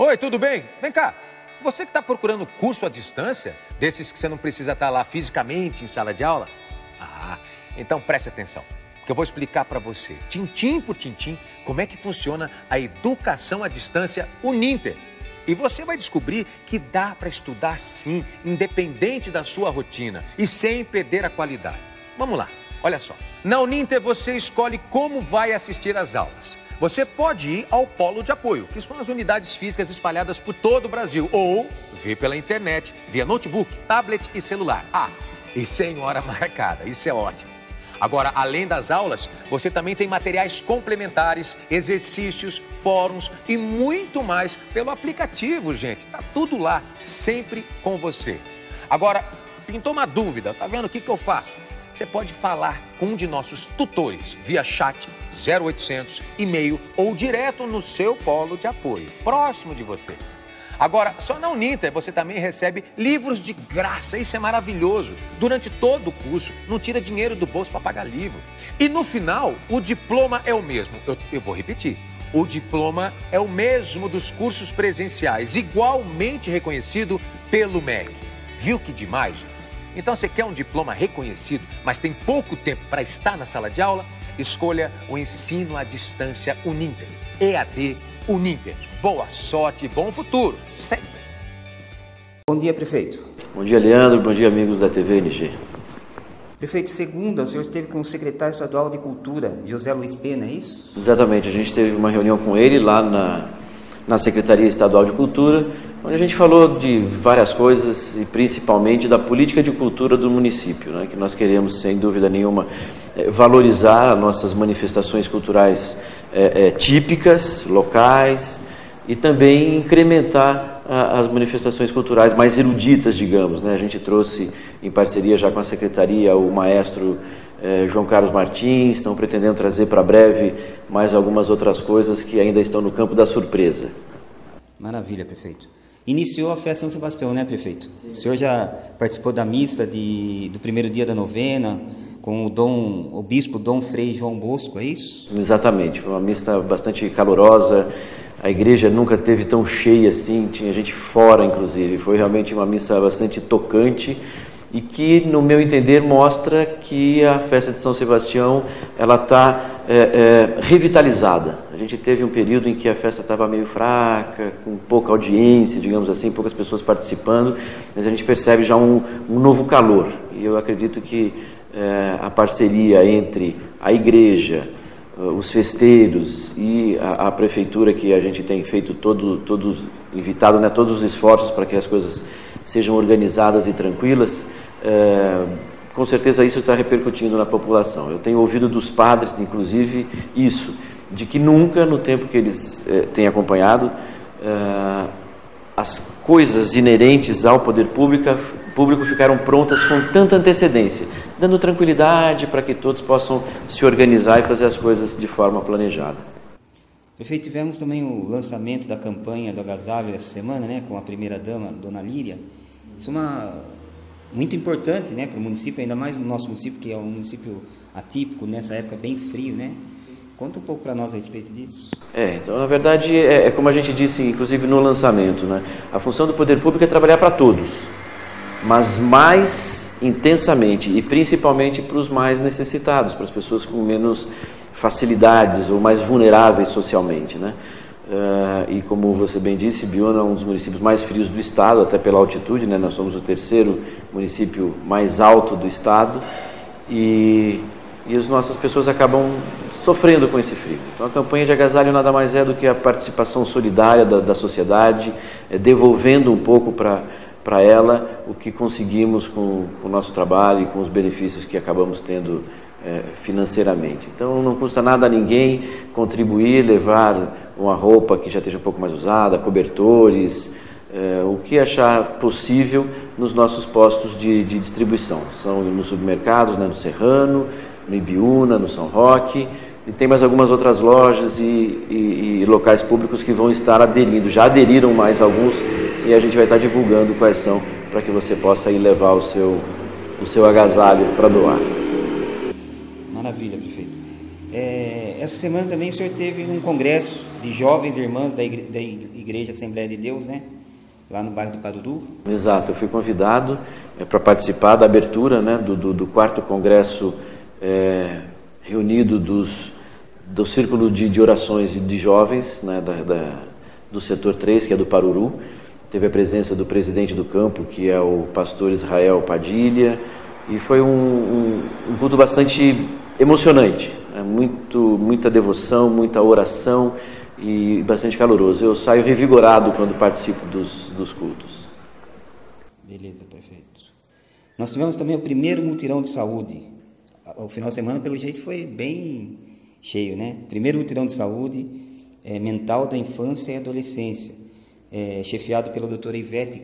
Oi, tudo bem? Vem cá. Você que está procurando curso à distância, desses que você não precisa estar lá fisicamente em sala de aula? Ah, então preste atenção, que eu vou explicar para você, tintim por tintim, como é que funciona a educação à distância Uninter. E você vai descobrir que dá para estudar sim, independente da sua rotina e sem perder a qualidade. Vamos lá, olha só. Na Uninter você escolhe como vai assistir às aulas. Você pode ir ao polo de apoio, que são as unidades físicas espalhadas por todo o Brasil, ou ver pela internet, via notebook, tablet e celular. Ah, e sem hora marcada, isso é ótimo. Agora, além das aulas, você também tem materiais complementares, exercícios, fóruns e muito mais pelo aplicativo, gente. Tá tudo lá, sempre com você. Agora, pintou uma dúvida, tá vendo o que eu faço? Você pode falar com um de nossos tutores via chat 0800, e-mail ou direto no seu polo de apoio, próximo de você. Agora, só na Uninter você também recebe livros de graça, isso é maravilhoso. Durante todo o curso, não tira dinheiro do bolso para pagar livro. E no final, o diploma é o mesmo. Eu vou repetir. O diploma é o mesmo dos cursos presenciais, igualmente reconhecido pelo MEC. Viu que demais, gente? Então, você quer um diploma reconhecido, mas tem pouco tempo para estar na sala de aula? Escolha o ensino à distância Uninter. EAD Uninter. Boa sorte e bom futuro, sempre. Bom dia, prefeito. Bom dia, Leandro. Bom dia, amigos da TV NG. Prefeito, segunda, o senhor esteve com o secretário estadual de Cultura, José Luiz Pena, é isso? Exatamente. A gente teve uma reunião com ele lá na Secretaria Estadual de Cultura, onde a gente falou de várias coisas e principalmente da política de cultura do município, né, que nós queremos, sem dúvida nenhuma, valorizar nossas manifestações culturais típicas, locais, e também incrementar as manifestações culturais mais eruditas, digamos, né? A gente trouxe, em parceria já com a Secretaria, o maestro João Carlos Martins, estão pretendendo trazer para breve mais algumas outras coisas que ainda estão no campo da surpresa. Maravilha, prefeito. Iniciou a festa São Sebastião, né, prefeito? Sim. O senhor já participou da missa do primeiro dia da novena, com o bispo Dom Frei João Bosco, é isso? Exatamente, foi uma missa bastante calorosa, a igreja nunca teve tão cheia assim, tinha gente fora, inclusive, foi realmente uma missa bastante tocante e que, no meu entender, mostra que a festa de São Sebastião ela está revitalizada. A gente teve um período em que a festa estava meio fraca, com pouca audiência, digamos assim, poucas pessoas participando, mas a gente percebe já um novo calor. E eu acredito que a parceria entre a igreja, os festeiros e a prefeitura, que a gente tem feito evitado, né, todos os esforços para que as coisas sejam organizadas e tranquilas, com certeza isso está repercutindo na população. Eu tenho ouvido dos padres, inclusive, isso, de que nunca, no tempo que eles têm acompanhado, as coisas inerentes ao poder público ficaram prontas com tanta antecedência, dando tranquilidade para que todos possam se organizar e fazer as coisas de forma planejada. Prefeito, tivemos também o lançamento da campanha do agasalho essa semana, né, com a primeira-dama, Dona Líria. Isso é muito importante, né, para o município, ainda mais no nosso município, que é um município atípico, nessa época bem frio, né? Conta um pouco para nós a respeito disso. Então, na verdade, é como a gente disse, inclusive no lançamento, né? A função do poder público é trabalhar para todos, mas mais intensamente e principalmente para os mais necessitados, para as pessoas com menos facilidades ou mais vulneráveis socialmente, né? E como você bem disse, Biúna é um dos municípios mais frios do estado, até pela altitude, né? Nós somos o terceiro município mais alto do estado e as nossas pessoas acabam sofrendo com esse frio. Então a campanha de agasalho nada mais é do que a participação solidária da sociedade, devolvendo um pouco para ela o que conseguimos com o nosso trabalho e com os benefícios que acabamos tendo financeiramente. Então não custa nada a ninguém contribuir, levar uma roupa que já esteja um pouco mais usada, cobertores, o que achar possível nos nossos postos de distribuição. São nos supermercados, né, no Serrano, no Ibiúna, no São Roque, e tem mais algumas outras lojas e locais públicos que vão estar aderindo. Já aderiram mais alguns e a gente vai estar divulgando quais são para que você possa ir levar o seu agasalho para doar. Maravilha, prefeito. Essa semana também o senhor teve um congresso de jovens irmãs da Igreja Assembleia de Deus, né? Lá no bairro do Paruru. Exato, eu fui convidado para participar da abertura, né, do 4º congresso reunido do Círculo de Orações de Jovens, né, do setor 3, que é do Paruru. Teve a presença do presidente do campo, que é o pastor Israel Padilha, e foi um culto bastante emocionante, né? Muita devoção, muita oração e bastante caloroso. Eu saio revigorado quando participo dos cultos. Beleza, prefeito. Nós tivemos também o primeiro mutirão de saúde. O final de semana, pelo jeito, foi bem cheio, né? Primeiro mutirão de saúde mental da infância e adolescência, chefiado pela doutora Ivete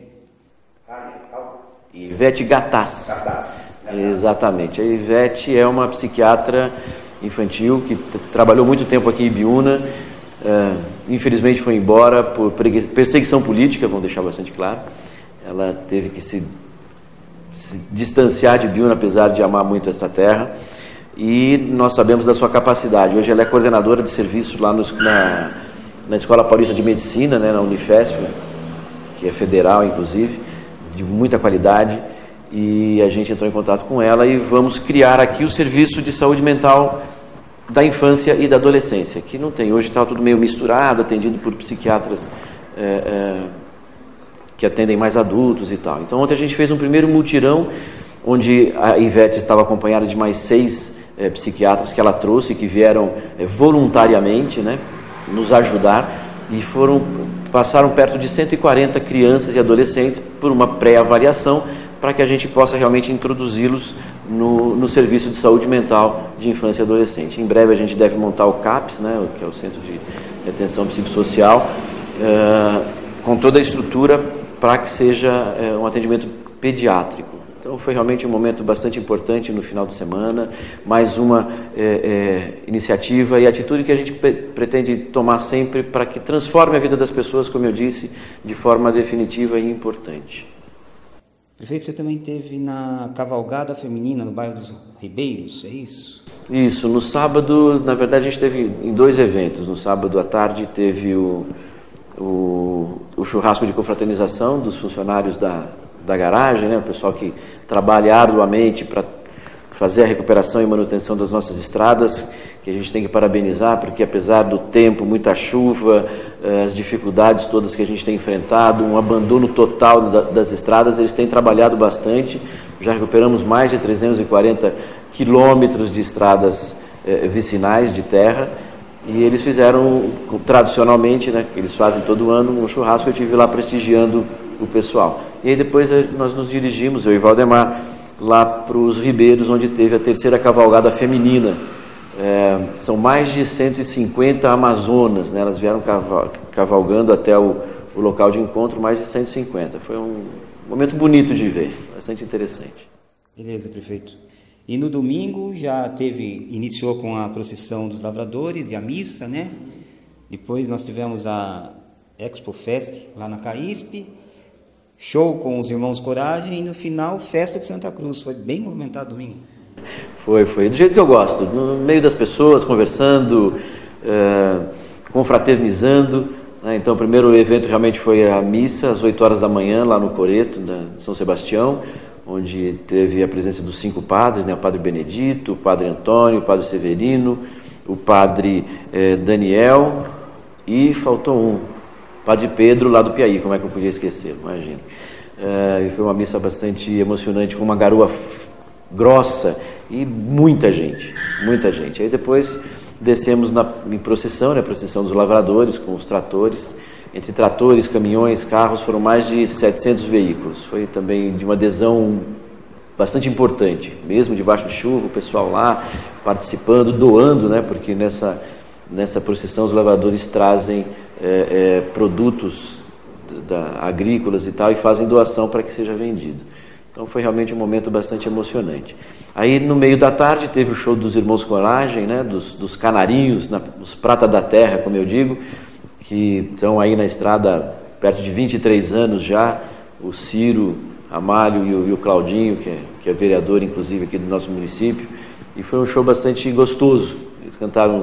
Gattas. Exatamente. A Ivete é uma psiquiatra infantil que trabalhou muito tempo aqui em Ibiúna. Infelizmente foi embora por perseguição política, vamos deixar bastante claro. Ela teve que se distanciar de Ibiúna, apesar de amar muito essa terra. E nós sabemos da sua capacidade. Hoje ela é coordenadora de serviço lá na Escola Paulista de Medicina, né, na Unifesp, que é federal, inclusive, de muita qualidade. E a gente entrou em contato com ela e vamos criar aqui o serviço de saúde mental da infância e da adolescência, que não tem. Hoje está tudo meio misturado, atendido por psiquiatras que atendem mais adultos e tal. Então ontem a gente fez um primeiro mutirão, onde a Ivete estava acompanhada de mais 6 psiquiatras que ela trouxe, que vieram voluntariamente, né, nos ajudar, e passaram perto de 140 crianças e adolescentes por uma pré-avaliação, para que a gente possa realmente introduzi-los no serviço de saúde mental de infância e adolescente. Em breve a gente deve montar o CAPS, né, que é o Centro de Atenção Psicossocial, com toda a estrutura para que seja um atendimento pediátrico. Então foi realmente um momento bastante importante no final de semana, mais uma iniciativa e atitude que a gente pretende tomar sempre para que transforme a vida das pessoas, como eu disse, de forma definitiva e importante. Prefeito, você também esteve na cavalgada feminina no bairro dos Ribeiros, é isso? Isso, no sábado, na verdade a gente teve em 2 eventos. No sábado à tarde teve o churrasco de confraternização dos funcionários da garagem, né? O pessoal que trabalha arduamente para fazer a recuperação e manutenção das nossas estradas, que a gente tem que parabenizar, porque apesar do tempo, muita chuva, as dificuldades todas que a gente tem enfrentado, um abandono total das estradas, eles têm trabalhado bastante. Já recuperamos mais de 340 quilômetros de estradas vicinais de terra, e eles fizeram tradicionalmente, né, que eles fazem todo ano, um churrasco. Eu estive lá prestigiando o pessoal. E aí depois nós nos dirigimos, eu e Valdemar, lá para os Ribeiros, onde teve a 3ª cavalgada feminina. São mais de 150 amazonas, né? Elas vieram cavalgando até o local de encontro, mais de 150. Foi um momento bonito de ver, bastante interessante. Beleza, prefeito. E no domingo iniciou com a procissão dos lavradores e a missa, né? Depois nós tivemos a Expo Fest lá na CAISP, show com os irmãos Coragem e no final festa de Santa Cruz. Foi bem movimentado domingo. Foi do jeito que eu gosto, no meio das pessoas, conversando, confraternizando, né? Então o primeiro evento realmente foi a missa às 8 horas da manhã lá no Coreto, de São Sebastião, onde teve a presença dos 5 padres, né? O padre Benedito, o padre Antônio, o padre Severino, o padre Daniel, e faltou o padre Pedro lá do Piauí. Como é que eu podia esquecer? Imagina. Foi uma missa bastante emocionante, com uma garoa grossa e muita gente. Aí depois descemos em procissão, né? Procissão dos lavradores com os tratores. Entre tratores, caminhões, carros, foram mais de 700 veículos. Foi também de uma adesão bastante importante, mesmo debaixo de chuva, o pessoal lá participando, doando, né? Porque nessa procissão os lavradores trazem produtos agrícolas e tal, e fazem doação para que seja vendido. Então foi realmente um momento bastante emocionante. Aí no meio da tarde teve o show dos irmãos Coragem, né? dos canarinhos, os prata da terra, como eu digo, que estão aí na estrada perto de 23 anos já, o Ciro Amário e o Claudinho, que é vereador inclusive aqui do nosso município, e foi um show bastante gostoso. Eles cantaram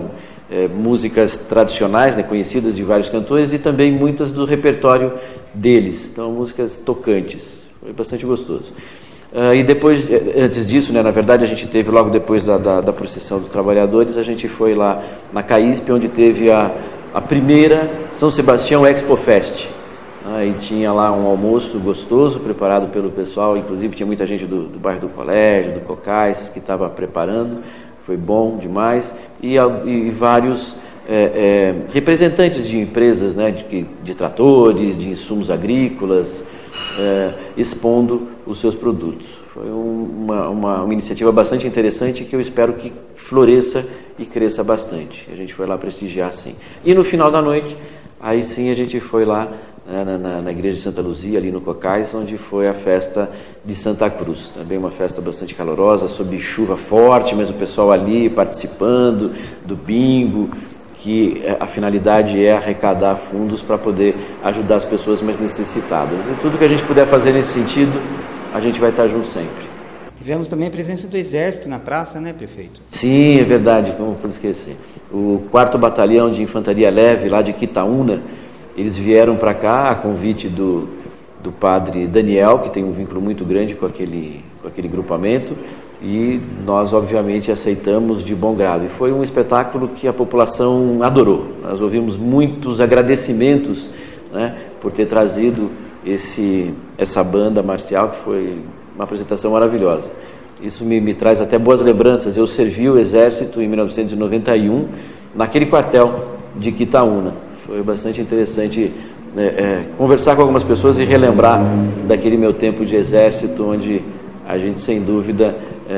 músicas tradicionais, né, conhecidas de vários cantores, e também muitas do repertório deles, então músicas tocantes, foi bastante gostoso. E depois, antes disso, né, na verdade a gente teve, logo depois da procissão dos trabalhadores, a gente foi lá na CAISP, onde teve a primeira São Sebastião Expo Fest. E tinha lá um almoço gostoso, preparado pelo pessoal, inclusive tinha muita gente do bairro do Colégio, do Cocais, que estava preparando, foi bom demais, e vários representantes de empresas, né, de tratores, de insumos agrícolas, expondo os seus produtos. Foi uma iniciativa bastante interessante que eu espero que floresça e cresça bastante. A gente foi lá prestigiar, sim. E no final da noite, aí sim a gente foi lá na igreja de Santa Luzia, ali no Cocais, onde foi a festa de Santa Cruz. Também uma festa bastante calorosa, sob chuva forte, mas o pessoal ali participando do bingo, que a finalidade é arrecadar fundos para poder ajudar as pessoas mais necessitadas. E tudo que a gente puder fazer nesse sentido, a gente vai estar junto sempre. Tivemos também a presença do Exército na praça, né, prefeito? Sim, é verdade, como pude esquecer. O 4º Batalhão de Infantaria Leve, lá de Quitaúna, eles vieram para cá a convite do padre Daniel, que tem um vínculo muito grande com aquele grupamento, e nós obviamente aceitamos de bom grado. E foi um espetáculo que a população adorou. Nós ouvimos muitos agradecimentos, né, por ter trazido essa banda marcial, que foi uma apresentação maravilhosa. Isso me traz até boas lembranças. Eu servi o Exército em 1991 naquele quartel de Quitaúna. Foi bastante interessante conversar com algumas pessoas e relembrar daquele meu tempo de Exército, onde a gente, sem dúvida,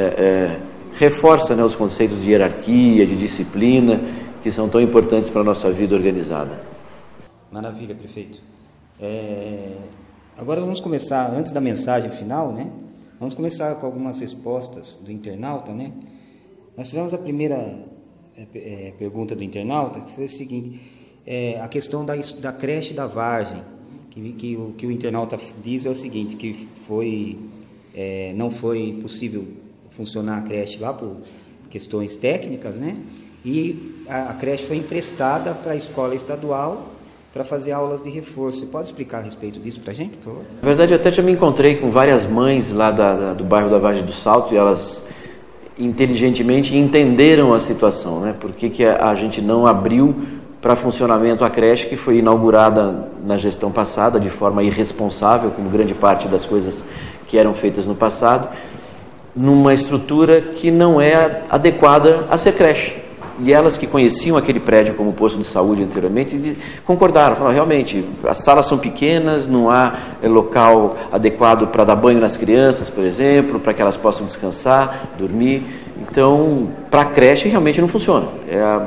reforça, né, os conceitos de hierarquia, de disciplina, que são tão importantes para a nossa vida organizada. Maravilha, prefeito. Agora vamos começar, antes da mensagem final, né? Vamos começar com algumas respostas do internauta, né? Nós tivemos a primeira pergunta do internauta, que foi o seguinte: a questão da creche da Vargem, que o internauta diz é o seguinte, que não foi possível funcionar a creche lá por questões técnicas, né? E a creche foi emprestada para a escola estadual para fazer aulas de reforço. Você pode explicar a respeito disso para a gente, por favor? Na verdade, eu até já me encontrei com várias mães lá do bairro da Vargem do Salto, e elas inteligentemente entenderam a situação, né? Por que a gente não abriu para funcionamento a creche que foi inaugurada na gestão passada de forma irresponsável, como grande parte das coisas que eram feitas no passado, numa estrutura que não é adequada a ser creche. E elas, que conheciam aquele prédio como posto de saúde anteriormente, concordaram, falaram: realmente, as salas são pequenas, não há local adequado para dar banho nas crianças, por exemplo, para que elas possam descansar, dormir. Então, para a creche realmente não funciona. É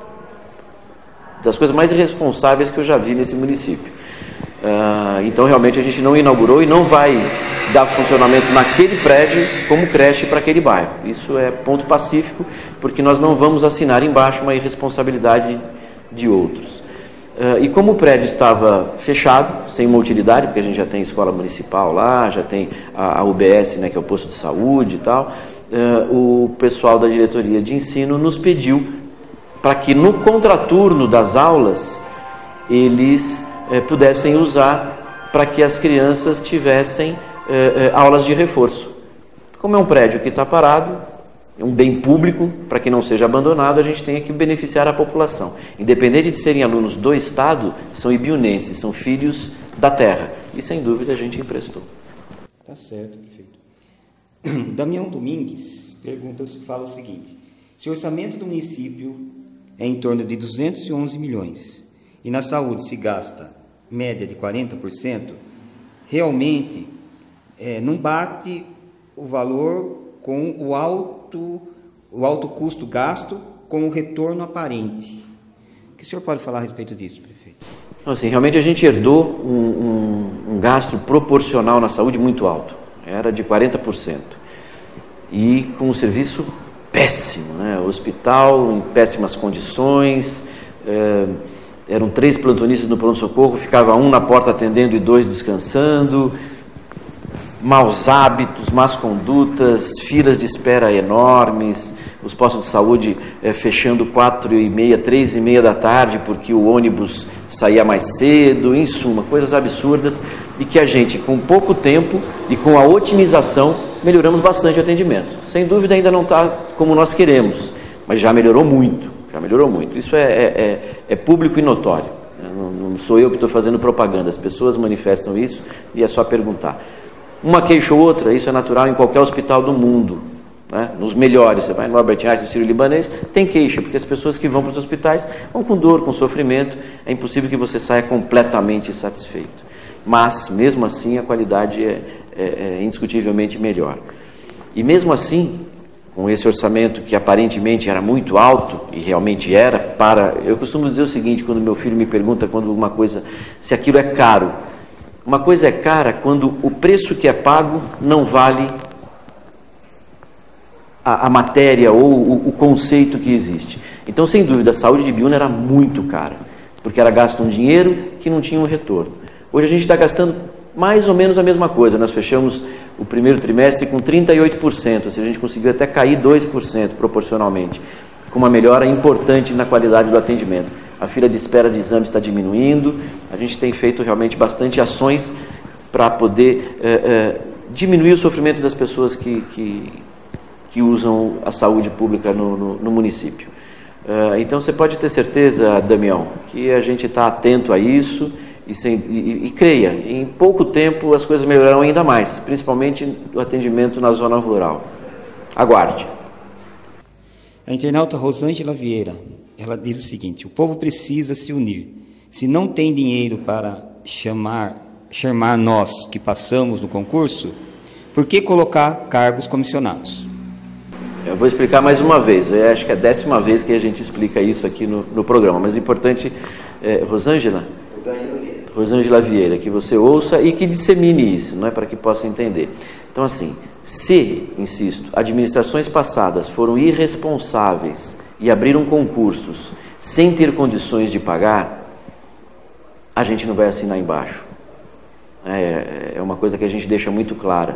das coisas mais irresponsáveis que eu já vi nesse município. Então, realmente, a gente não inaugurou e não vai dar funcionamento naquele prédio como creche para aquele bairro. Isso é ponto pacífico, porque nós não vamos assinar embaixo uma irresponsabilidade de outros. E como o prédio estava fechado, sem uma utilidade, porque a gente já tem escola municipal lá, já tem a UBS, né, que é o posto de saúde e tal, o pessoal da diretoria de ensino nos pediu para que no contraturno das aulas eles pudessem usar para que as crianças tivessem aulas de reforço. Como é um prédio que está parado, é um bem público, para que não seja abandonado, a gente tem que beneficiar a população. Independente de serem alunos do Estado, são ibiunenses, são filhos da terra. E, sem dúvida, a gente emprestou. Tá certo, prefeito. Damião Domingues fala o seguinte: se o orçamento do município é em torno de 211 milhões e na saúde se gasta média de 40%, realmente não bate o valor com o alto custo gasto com o retorno aparente. O que o senhor pode falar a respeito disso, prefeito? Assim, realmente a gente herdou um gasto proporcional na saúde muito alto, era de 40%, e com um serviço péssimo, né? O hospital em péssimas condições, eram 3 plantonistas no pronto-socorro, ficava um na porta atendendo e 2 descansando. maus hábitos, más condutas, filas de espera enormes, os postos de saúde fechando 4h30, 3h30 da tarde, porque o ônibus saía mais cedo, em suma, coisas absurdas, e que a gente, com pouco tempo e com a otimização, melhoramos bastante o atendimento. Sem dúvida ainda não está como nós queremos, mas já melhorou muito, Isso é público e notório. Não sou eu que estou fazendo propaganda, as pessoas manifestam isso e é só perguntar. Uma queixa ou outra, isso é natural em qualquer hospital do mundo, né? Nos melhores, você vai no Albert Einstein, no Sírio-Libanês, tem queixa, porque as pessoas que vão para os hospitais vão com dor, com sofrimento, é impossível que você saia completamente satisfeito. Mas, mesmo assim, a qualidade é indiscutivelmente melhor. E mesmo assim, com esse orçamento que aparentemente era muito alto, e realmente era, eu costumo dizer o seguinte, quando meu filho me pergunta se aquilo é caro. Uma coisa é cara quando o preço que é pago não vale a matéria ou o conceito que existe. Então, sem dúvida, a saúde de Biúna era muito cara, porque era gasto um dinheiro que não tinha um retorno. Hoje a gente está gastando mais ou menos a mesma coisa. Nós fechamos o primeiro trimestre com 38%, ou seja, a gente conseguiu até cair 2% proporcionalmente, com uma melhora importante na qualidade do atendimento. A fila de espera de exames está diminuindo, a gente tem feito realmente bastante ações para poder diminuir o sofrimento das pessoas que usam a saúde pública no município. Então você pode ter certeza, Damião, que a gente está atento a isso e creia, em pouco tempo as coisas melhorarão ainda mais, principalmente o atendimento na zona rural. Aguarde. A internauta Rosângela Vieira, ela diz o seguinte: o povo precisa se unir. Se não tem dinheiro para chamar nós que passamos no concurso, por que colocar cargos comissionados? Eu vou explicar mais uma vez, eu acho que é a 10ª vez que a gente explica isso aqui no programa, mas é importante, Rosângela Vieira, que você ouça e que dissemine isso, não é, para que possa entender. Então, assim, se, insisto, administrações passadas foram irresponsáveis e abriram concursos sem ter condições de pagar, a gente não vai assinar embaixo. É uma coisa que a gente deixa muito clara.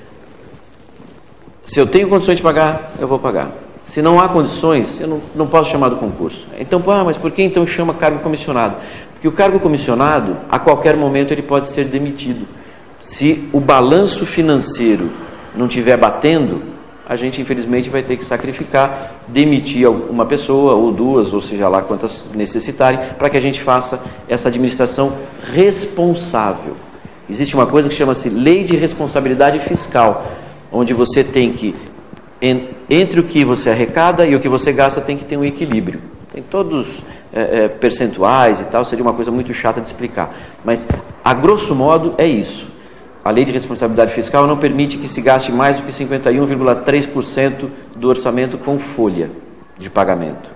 Se eu tenho condições de pagar, eu vou pagar. Se não há condições, eu não posso chamar do concurso. Então, mas por que então chama cargo comissionado? Porque o cargo comissionado, a qualquer momento, ele pode ser demitido. Se o balanço financeiro não estiver batendo, a gente, infelizmente, vai ter que sacrificar, demitir uma pessoa, ou duas, ou seja lá quantas necessitarem, para que a gente faça essa administração responsável. Existe uma coisa que chama-se Lei de Responsabilidade Fiscal, onde você tem que, entre o que você arrecada e o que você gasta, tem que ter um equilíbrio. Tem todos percentuais e tal, seria uma coisa muito chata de explicar. Mas, a grosso modo, é isso. A Lei de Responsabilidade Fiscal não permite que se gaste mais do que 51,3% do orçamento com folha de pagamento.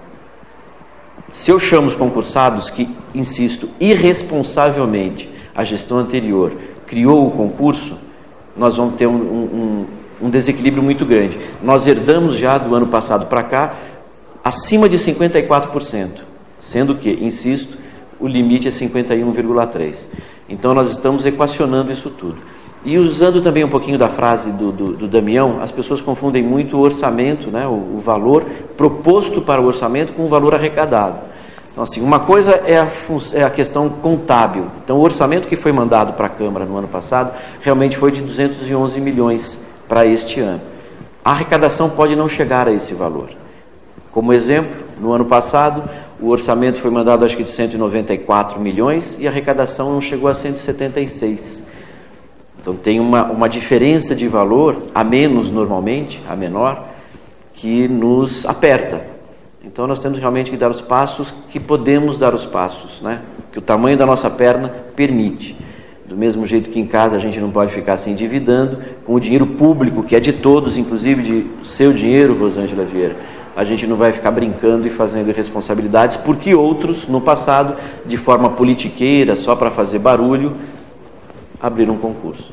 Se eu chamo os concursados que, insisto, irresponsavelmente, a gestão anterior criou o concurso, nós vamos ter um desequilíbrio muito grande. Nós herdamos já do ano passado para cá acima de 54%, sendo que, insisto, o limite é 51,3%. Então nós estamos equacionando isso tudo. E usando também um pouquinho da frase do Damião, as pessoas confundem muito o orçamento, né, o valor proposto para o orçamento com o valor arrecadado. Então, assim, uma coisa é a questão contábil. Então, o orçamento que foi mandado para a Câmara no ano passado realmente foi de 211 milhões para este ano. A arrecadação pode não chegar a esse valor. Como exemplo, no ano passado, o orçamento foi mandado acho que de 194 milhões e a arrecadação não chegou a 176. Então tem uma diferença de valor, a menos normalmente, a menor, que nos aperta. Então nós temos realmente que dar os passos que podemos dar os passos, né? Que o tamanho da nossa perna permite. Do mesmo jeito que em casa a gente não pode ficar se endividando, com o dinheiro público, que é de todos, inclusive de seu dinheiro, Rosângela Vieira, a gente não vai ficar brincando e fazendo irresponsabilidades, porque outros, no passado, de forma politiqueira, só para fazer barulho, abriram concursos.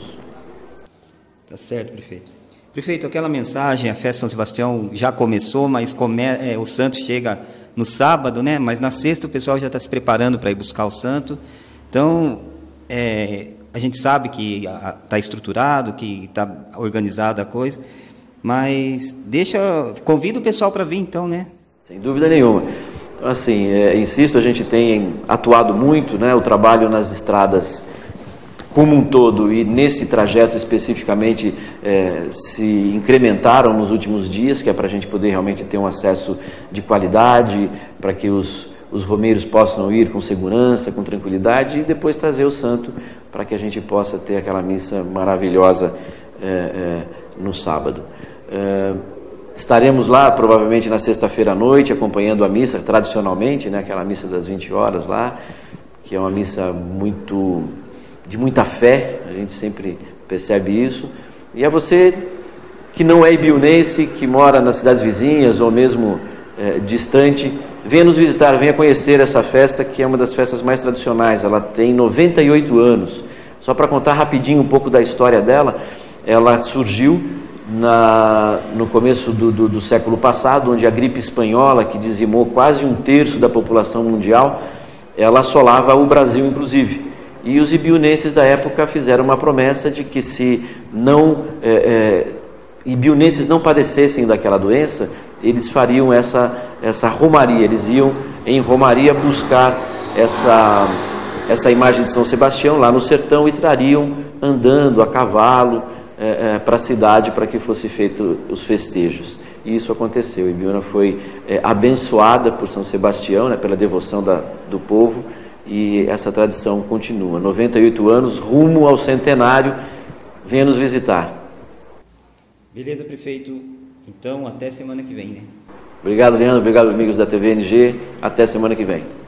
Tá certo, prefeito. Prefeito, aquela mensagem, a festa São Sebastião já começou, mas o santo chega no sábado, né? Mas na sexta o pessoal já está se preparando para ir buscar o santo. Então, a gente sabe que está estruturado, que está organizada a coisa, mas convida o pessoal para vir então, né? Sem dúvida nenhuma. Então, assim, insisto, a gente tem atuado muito, né, o trabalho nas estradas como um todo, e nesse trajeto especificamente se incrementaram nos últimos dias, que é para a gente poder realmente ter um acesso de qualidade, para que os romeiros possam ir com segurança, com tranquilidade, e depois trazer o santo para que a gente possa ter aquela missa maravilhosa no sábado. Estaremos lá provavelmente na sexta-feira à noite acompanhando a missa, tradicionalmente, né, aquela missa das 20 horas lá, que é uma missa de muita fé, a gente sempre percebe isso. E a você que não é ibiunense, que mora nas cidades vizinhas ou mesmo distante, venha nos visitar, venha conhecer essa festa, que é uma das festas mais tradicionais. Ela tem 98 anos. Só para contar rapidinho um pouco da história dela, ela surgiu no começo do século passado, onde a gripe espanhola, que dizimou quase 1/3 da população mundial, ela assolava o Brasil, inclusive. E os ibiunenses da época fizeram uma promessa de que se ibiunenses não padecessem daquela doença, eles fariam essa romaria, eles iam em romaria buscar essa imagem de São Sebastião lá no sertão e trariam andando a cavalo para a cidade para que fosse feito os festejos. E isso aconteceu. Ibiúna foi abençoada por São Sebastião, né, pela devoção do povo, e essa tradição continua. 98 anos, rumo ao centenário. Venha nos visitar. Beleza, prefeito. Então, até semana que vem, né? Obrigado, Leandro. Obrigado, amigos da TV NG. Até semana que vem.